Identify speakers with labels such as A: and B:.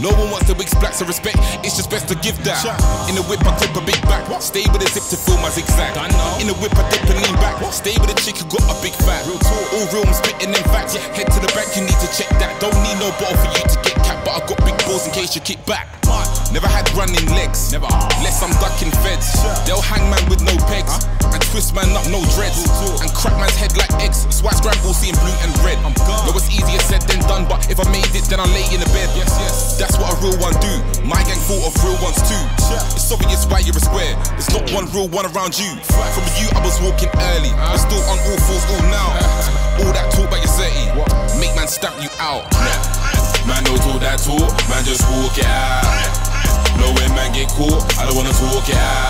A: No one wants the wigs black, so respect, it's just best to give that. In the whip I grip a big back, stay with a zip to fill my zigzag. In the whip I dip and lean back, stay with a chick who got a big fat. All real, I'm spitting them facts. Head to the bank, you need to check that. Don't need no bottle for you to get capped, but I got big balls in case you kick back. Never had running legs, less I'm ducking feds. They'll hang man with no pegs, and twist man up, no dreads, and crack man's head like eggs. So I scramble, seeing blue and red. No, it's easier said than done, but if I made it, then I'll lay in the bed. That's what a real one do. My gang thought of real ones too. It's obvious why you're a square. There's not one real one around you. From you, I was walking early, but still on all fours all now. All that talk about your 30, make man stamp you out. Man don't talk that talk, man just walk it out. Know when man get caught, I don't wanna talk it out.